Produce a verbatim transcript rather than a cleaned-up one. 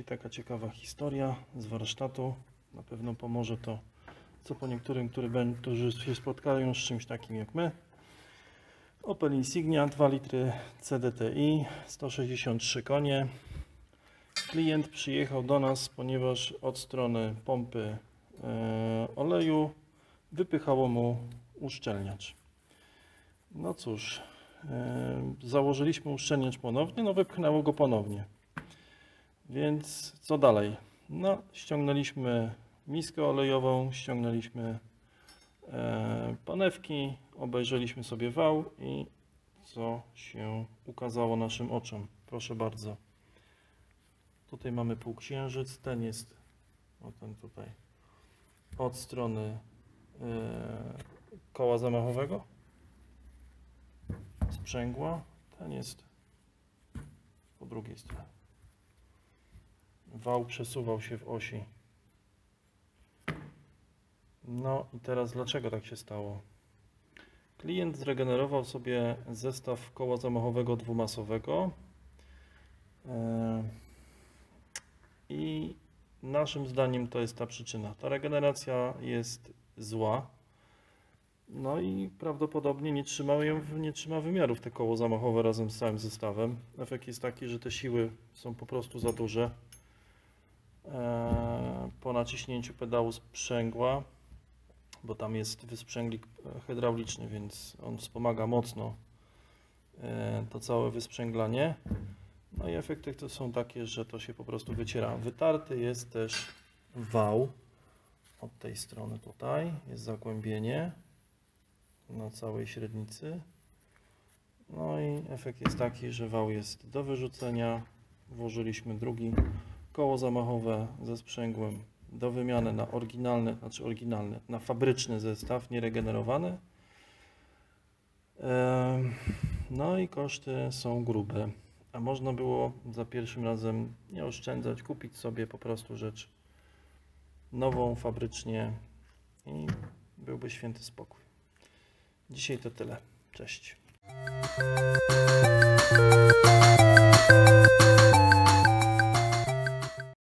taka ciekawa historia z warsztatu. Na pewno pomoże to co po niektórym, którzy się spotkają z czymś takim jak my. Opel Insignia, dwa litry C D T I, sto sześćdziesiąt trzy konie. Klient przyjechał do nas, ponieważ od strony pompy e, oleju wypychało mu uszczelniacz. No cóż, e, założyliśmy uszczelniacz ponownie, no wypchnęło go ponownie. Więc co dalej? No, ściągnęliśmy miskę olejową, ściągnęliśmy e, panewki, obejrzeliśmy sobie wał i co się ukazało naszym oczom. Proszę bardzo. Tutaj mamy półksiężyc, ten jest, o ten tutaj, od strony e, koła zamachowego, sprzęgła, ten jest po drugiej stronie. Wał przesuwał się w osi. No i teraz dlaczego tak się stało? Klient zregenerował sobie zestaw koła zamachowego dwumasowego yy, i naszym zdaniem to jest ta przyczyna. Ta regeneracja jest zła. No i prawdopodobnie nie trzyma, ją, nie trzyma wymiarów te koło zamachowe razem z całym zestawem. Efekt jest taki, że te siły są po prostu za duże. Po naciśnięciu pedału sprzęgła, bo tam jest wysprzęglik hydrauliczny, więc on wspomaga mocno to całe wysprzęglanie. No i efekty to są takie, że to się po prostu wyciera. Wytarty jest też wał od tej strony tutaj, jest zagłębienie na całej średnicy. No i efekt jest taki, że wał jest do wyrzucenia. Włożyliśmy drugi koło zamachowe ze sprzęgłem do wymiany na oryginalny, znaczy oryginalny, na fabryczny zestaw, nieregenerowany. No i koszty są grube, a można było za pierwszym razem nie oszczędzać, kupić sobie po prostu rzecz nową, fabrycznie i byłby święty spokój. Dzisiaj to tyle. Cześć.